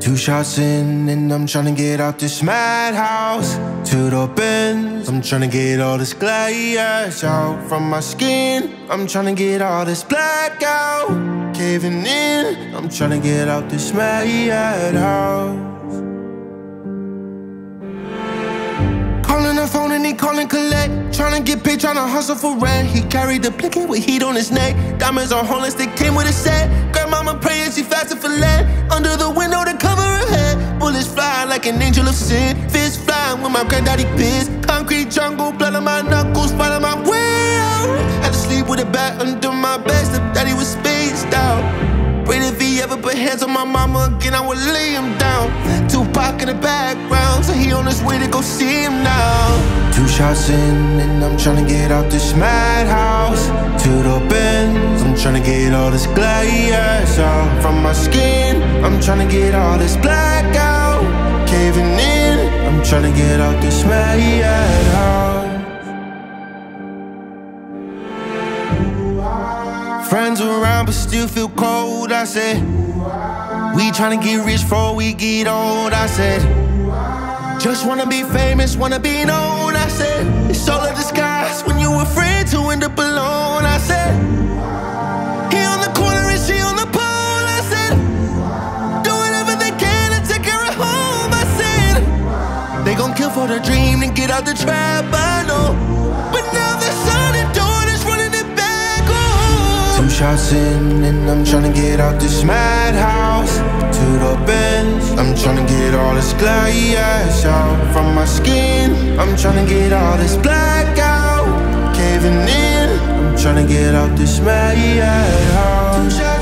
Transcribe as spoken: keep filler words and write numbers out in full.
Two shots in and I'm tryna get out this madhouse. To the bends, I'm tryna get all this glass out from my skin. I'm tryna get all this black out. Caving in, I'm tryna get out this madhouse. Calling the phone and he calling collect. Tryna get paid, tryna hustle for rent. He carried the blanket with heat on his neck. Diamonds on harness, they came with a set. Grandmama praying, she fasted for lead. Under the window to cover her head. Bullets fly like an angel of sin. Fists flying with my granddaddy pissed. Concrete jungle, blood on my knuckles, fight on my way out. Had to sleep with a bat under my bed. Stepdaddy was spaced out. Prayed if he ever put hands on my mama again, I would lay him down. Tupac in the background, so he on his way to go see him now. Two shots in and I'm tryna get out this madhouse. To the bends, I'm tryna get all this glass out from my skin. I'm tryna get all this black out. Caving in, I'm tryna get out this madhouse. Friends around but still feel cold, I said. We tryna get rich before we get old, I said. Just wanna be famous, wanna be known, I said. It's all a disguise when you're afraid to end up alone, I said. He on the corner and she on the pole, I said. Do whatever they can to take her home, I said. They gon' kill for the dream and get out the trap, I know. But now the son and daughter's running it back, oh. Two shots in and I'm tryna get out this madhouse. To the bends, I'm tryna get all this glass out from my skin. I'm tryna get all this black out. Caving in, I'm tryna get out this madhouse.